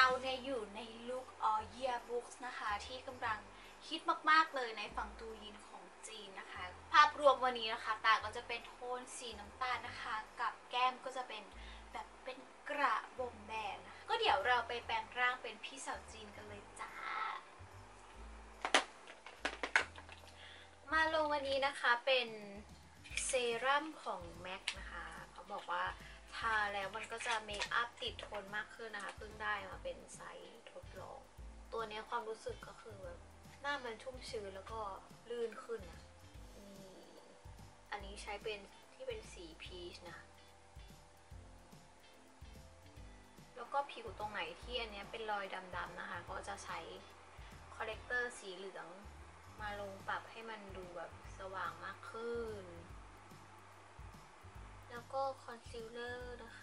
เนี่ยอยู่ในลุคyearbooks นะคะที่กำลังฮิตมากๆเลยในฝั่งตูยินของจีนนะคะภาพรวมวันนี้นะคะตาก็จะเป็นโทนสีน้ำตาลนะคะกับแก้มก็จะเป็นแบบเป็นกระบ่มแดงนะคะก็เดี๋ยวเราไปแปลงร่างเป็นพี่สาวจีนกันเลยจ้ามาลงวันนี้นะคะเป็นเซรั่มของ MAC นะคะเขาบอกว่าทาแล้วมันก็จะเมคอัพติดทนมากขึ้นนะคะเพิ่งได้มาเป็นไซส์ทดลองตัวนี้ความรู้สึกก็คือแบบหน้ามันชุ่มชื้นแล้วก็ลื่นขึ้นนะอันนี้ใช้เป็นที่เป็นสีพีชนะแล้วก็ผิวตรงไหนที่อันนี้เป็นรอยดำๆนะคะก็จะใช้คอลเลกเตอร์สีเหลืองมาลงปรับให้มันดูแบบสว่างมากขึ้นแล้วก็คอนซีลเลอร์นะคะ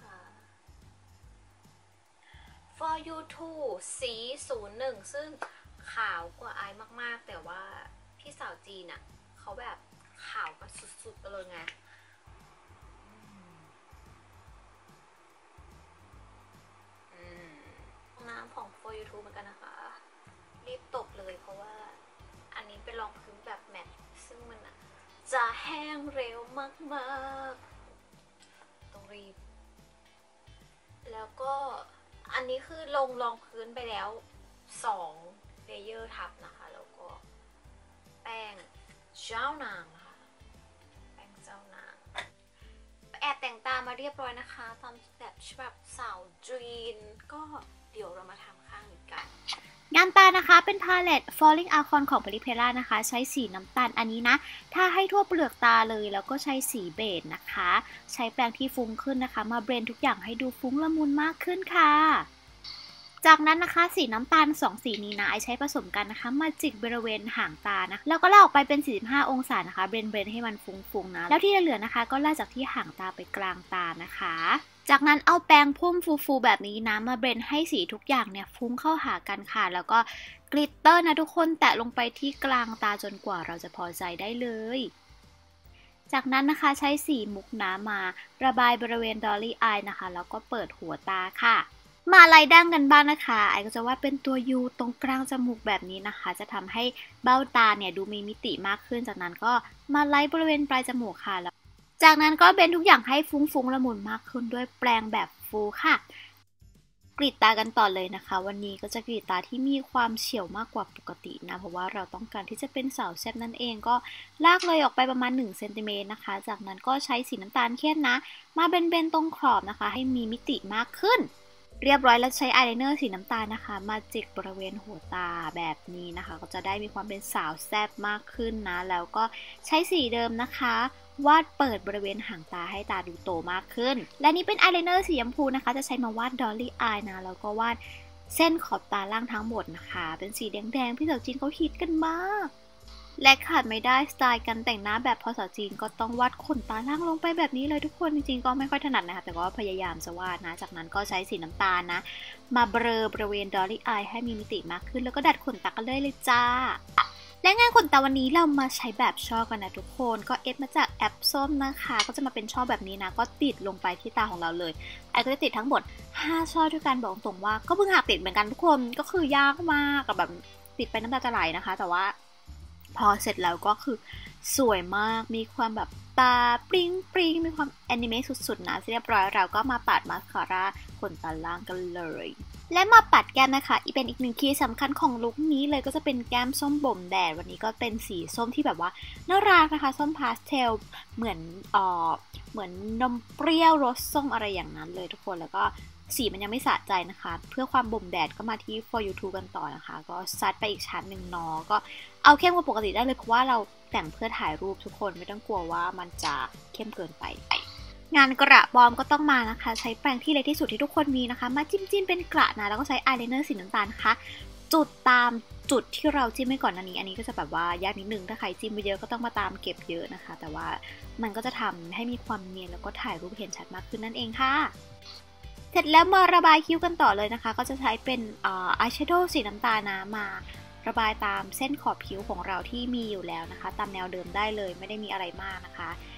For You Too สี01ซึ่งขาวกว่าไอมากๆแต่ว่าพี่สาวจีนอ่ะเขาแบบขาวกันสุดๆไปเลยไงน้ำของ For You Too เหมือนกันนะคะรีบตบเลยเพราะว่าอันนี้เป็นรองพื้นแบบแมตต์ซึ่งมันจะแห้งเร็วมากๆต้องรีบแล้วก็อันนี้คือลงรองพื้นไปแล้ว2เลเยอร์ทับนะคะแล้วก็แป้งเจ้านางนะคะแป้งเจ้านางแอบแต่งตามาเรียบร้อยนะคะตามแบบฉบับสาวจีนก็เดี๋ยวเรามาทำข้างนี้กันงานตานะคะเป็นพาเลต Falling Icon ของ Peripera นะคะใช้สีน้ำตาลอันนี้นะถ้าให้ทั่วเปลือกตาเลยแล้วก็ใช้สีเบจนะคะใช้แปรงที่ฟุ้งขึ้นนะคะมาเบรนทุกอย่างให้ดูฟุ้งละมุนมากขึ้นค่ะจากนั้นนะคะสีน้ำตาล2สีนี้นะไอใช้ผสมกันนะคะมาจิกบริเวณหางตานะแล้วก็ลากออกไปเป็น45องศานะคะเบรนให้มันฟุ้งๆนะแล้วที่เหลือนะคะก็ลากจากที่หางตาไปกลางตานะคะจากนั้นเอาแปรงพุ่มฟูๆแบบนี้นะมาเบรนให้สีทุกอย่างเนี่ยฟุ้งเข้าหากันค่ะแล้วก็กลิตเตอร์นะทุกคนแตะลงไปที่กลางตาจนกว่าเราจะพอใจได้เลยจากนั้นนะคะใช้สีมุกน้ำมาระบายบริเวณดอลลี่อายนะคะแล้วก็เปิดหัวตาค่ะมาไล่ดั้งกันบ้างนะคะไอก็จะว่าเป็นตัว U ตรงกลางจมูกแบบนี้นะคะจะทำให้เบ้าตาเนี่ยดูมีมิติมากขึ้นจากนั้นก็มาไล่บริเวณปลายจมูกค่ะแล้วจากนั้นก็เบนทุกอย่างให้ฟุ้งๆละมุนมากขึ้นด้วยแปรงแบบฟูค่ะกรีดตากันต่อเลยนะคะวันนี้ก็จะกรีดตาที่มีความเฉียวมากกว่าปกตินะเพราะว่าเราต้องการที่จะเป็นสาวแซ่บนั่นเองก็ลากเลยออกไปประมาณ1 เซนติเมตรนะคะจากนั้นก็ใช้สีน้ำตาลเข้มนะมาเบนๆตรงขอบนะคะให้มีมิติมากขึ้นเรียบร้อยแล้วใช้อายไลเนอร์สีน้ำตาลนะคะมาจิกบริเวณหัวตาแบบนี้นะคะก็จะได้มีความเป็นสาวแซ่บมากขึ้นนะแล้วก็ใช้สีเดิมนะคะวาดเปิดบริเวณหางตาให้ตาดูโตมากขึ้นและนี่เป็นอายไลเนอร์สีชมพูนะคะจะใช้มาวาดดอลลี่อายนะแล้วก็วาดเส้นขอบตาล่างทั้งหมดนะคะเป็นสีแดงๆพี่สาวจีนเขาฮิตกันมากและขาดไม่ได้สไตล์การแต่งหน้าแบบพอสาวจีนก็ต้องวาดขนตาล่างลงไปแบบนี้เลยทุกคนจริงๆก็ไม่ค่อยถนัดนะคะแต่ก็พยายามจะวาดนะจากนั้นก็ใช้สีน้ำตาลนะมาเบลอบริเวณดอลลี่อายให้มีมิติมากขึ้นแล้วก็ดัดขนตากันเลยจ้าและงานขนตาวันนี้เรามาใช้แบบช่อกันนะทุกคนก็เอฟมาจากแอปส้มนะคะก็จะมาเป็นช่อแบบนี้นะก็ติดลงไปที่ตาของเราเลยไอก็จะติดทั้งหมด5ช่อด้วยกันบอกตรงว่าก็เพิ่งหักติดเหมือนกันทุกคนก็คือยากมากกับแบบติดไปน้ำตาจะไหลนะคะแต่ว่าพอเสร็จแล้วก็คือสวยมากมีความแบบตาปริ้งมีความแอนิเมะสุดๆนะเรียบร้อยเราก็มาปัดมาสคาร่าขนตาล่างกันเลยและมาปัดแก้มนะคะอีเป็นอีกหนึ่งคีย์สำคัญของลุคนี้เลยก็จะเป็นแก้มส้มบ่มแดดวันนี้ก็เป็นสีส้มที่แบบว่าน่ารักนะคะส้มพาสเทลเหมือนนมเปรี้ยวรสส้มอะไรอย่างนั้นเลยทุกคนแล้วก็สีมันยังไม่สะใจนะคะเพื่อความบ่มแดดก็มาที่ For You Too กันต่อนะคะก็ซัดไปอีกชั้นหนึ่งเนาะก็เอาเข้มกว่าปกติได้เลยเพราะว่าเราแต่งเพื่อถ่ายรูปทุกคนไม่ต้องกลัวว่ามันจะเข้มเกินไปงานกระบอมก็ต้องมานะคะใช้แปรงที่เล็กที่สุดที่ทุกคนมีนะคะมาจิ้มเป็นกระนะแล้วก็ใช้อายไลเนอร์สีน้ำตาลนะคะจุดตามจุดที่เราจิ้มไว้ก่อนอันนี้ก็จะแบบว่ายากนิดนึงถ้าใครจิ้มไปเยอะก็ต้องมาตามเก็บเยอะนะคะแต่ว่ามันก็จะทำให้มีความเนียนแล้วก็ถ่ายรูปเห็นชัดมากขึ้นนั่นเองค่ะเสร็จแล้วมาระบายคิ้วกันต่อเลยนะคะก็จะใช้เป็นอายแชโดว์สีน้ำตาลนะมาระบายตามเส้นขอบคิ้วของเราที่มีอยู่แล้วนะคะตามแนวเดิมได้เลยไม่ได้มีอะไรมากนะคะ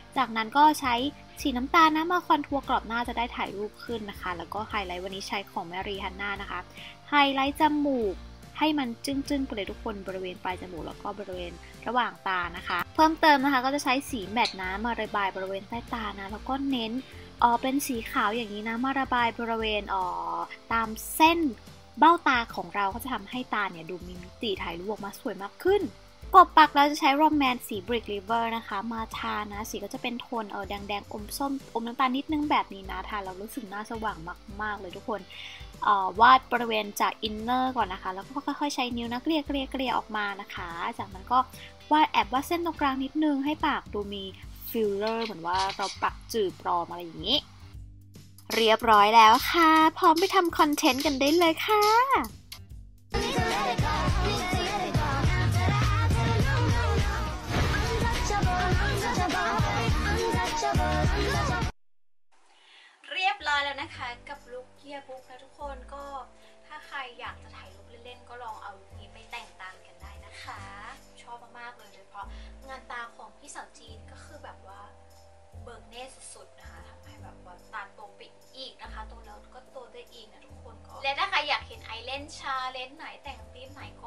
จากนั้นก็ใช้สีน้ำตาลนะมาคอนทัวร์กรอบหน้าจะได้ถ่ายรูปขึ้นนะคะแล้วก็ไฮไลท์วันนี้ใช้ของแมรี่ฮันน่านะคะไฮไลท์จมูกให้มันจึ้งๆไปเลยทุกคนบริเวณปลายจมูกแล้วก็บริเวณระหว่างตานะคะเพิ่มเติมนะคะก็จะใช้สีแมตต์นะมาระบายบริเวณใต้ตานะแล้วก็เน้นเป็นสีขาวอย่างนี้นะมาระบายบริเวณตามเส้นเบ้าตาของเราก็จะทำให้ตาเนี่ยดูมีมิติถ่ายรูปออกมาสวยมากขึ้นกบปากเราจะใช้โรแมนสี Brick River นะคะมาทานะสีก็จะเป็นโทนแดงๆอมส้มอมน้ำตาลนิดนึงแบบนี้นะทาเรารู้สึกหน้าสว่างมากๆเลยทุกคนวาดบริเวณจากอินเนอร์ก่อนนะคะแล้วก็ค่อยๆใช้นิ้วนะเกลี่ยออกมานะคะจากนั้นก็วาดเส้นตรงกลางนิดนึงให้ปากดูมีฟิลเลอร์เหมือนว่าเราปักจืดปลอมอะไรอย่างนี้เรียบร้อยแล้วค่ะพร้อมไปทำคอนเทนต์กันได้เลยค่ะเรียบร้อยแล้วนะคะกับลุคเยียบุ๊กนะทุกคนก็ถ้าใครอยากจะถ่ายรูปเล่นๆก็ลองเอาลุคนี้ไปแต่งตามกันได้นะคะชอบมากๆเลยโดยเฉพาะงานตาของพี่สาวจีนก็คือแบบว่าเบิกเนตสุดๆนะคะทำให้แบบว่าตาโตไปอีกนะคะโตแล้วก็โตได้อีกนะทุกคนก็และถ้าใครอยากเห็นไอเล่นชาเลนจ์ไหนแต่งธีมไหน